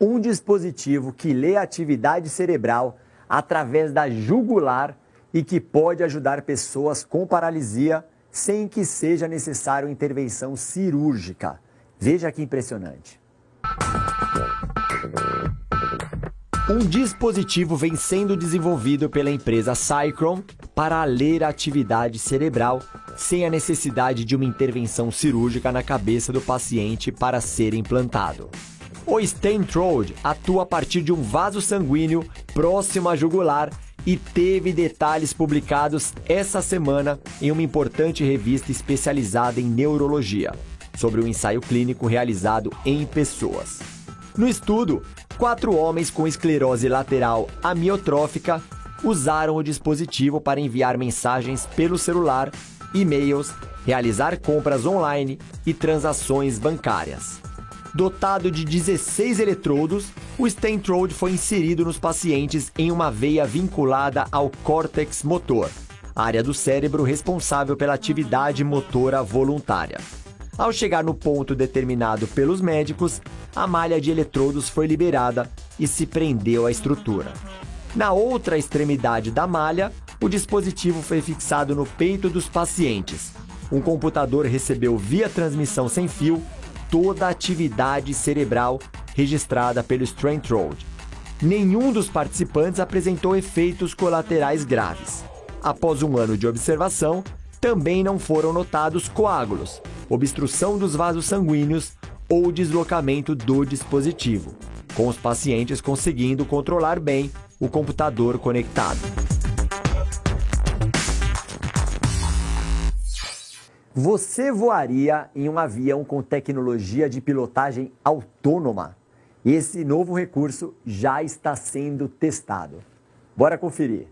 um dispositivo que lê a atividade cerebral através da jugular e que pode ajudar pessoas com paralisia sem que seja necessário intervenção cirúrgica. Veja que impressionante. Um dispositivo vem sendo desenvolvido pela empresa Psychron para ler a atividade cerebral sem a necessidade de uma intervenção cirúrgica na cabeça do paciente para ser implantado. O Stentrode atua a partir de um vaso sanguíneo próximo à jugular e teve detalhes publicados essa semana em uma importante revista especializada em neurologia, sobre um ensaio clínico realizado em pessoas. No estudo, 4 homens com esclerose lateral amiotrófica usaram o dispositivo para enviar mensagens pelo celular, e-mails, realizar compras online e transações bancárias. Dotado de 16 eletrodos, o Stentrode foi inserido nos pacientes em uma veia vinculada ao córtex motor, área do cérebro responsável pela atividade motora voluntária. Ao chegar no ponto determinado pelos médicos, a malha de eletrodos foi liberada e se prendeu à estrutura. Na outra extremidade da malha, o dispositivo foi fixado no peito dos pacientes. Um computador recebeu via transmissão sem fio toda a atividade cerebral registrada pelo Stentrode. Nenhum dos participantes apresentou efeitos colaterais graves. Após um ano de observação, também não foram notados coágulos, obstrução dos vasos sanguíneos ou deslocamento do dispositivo, com os pacientes conseguindo controlar bem o computador conectado. Você voaria em um avião com tecnologia de pilotagem autônoma? Esse novo recurso já está sendo testado. Bora conferir.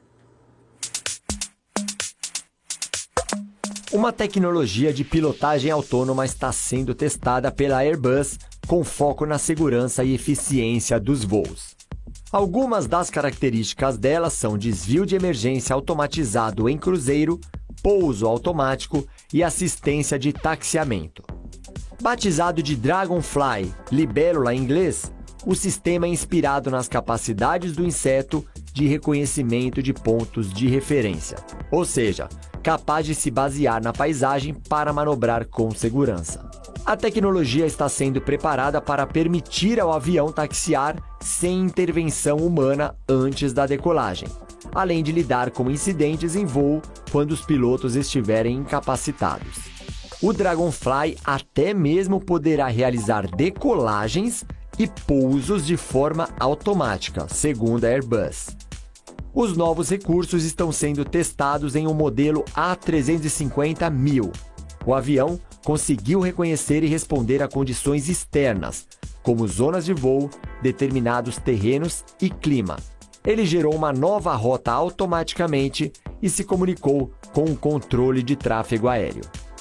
Uma tecnologia de pilotagem autônoma está sendo testada pela Airbus com foco na segurança e eficiência dos voos. Algumas das características dela são desvio de emergência automatizado em cruzeiro, pouso automático e assistência de taxiamento. Batizado de Dragonfly, libélula em inglês, o sistema é inspirado nas capacidades do inseto de reconhecimento de pontos de referência, ou seja, capaz de se basear na paisagem para manobrar com segurança. A tecnologia está sendo preparada para permitir ao avião taxiar sem intervenção humana antes da decolagem, além de lidar com incidentes em voo quando os pilotos estiverem incapacitados. O Dragonfly até mesmo poderá realizar decolagens e pousos de forma automática, segundo a Airbus. Os novos recursos estão sendo testados em um modelo A350-1000. O avião conseguiu reconhecer e responder a condições externas, como zonas de voo, determinados terrenos e clima. Ele gerou uma nova rota automaticamente e se comunicou com o controle de tráfego aéreo.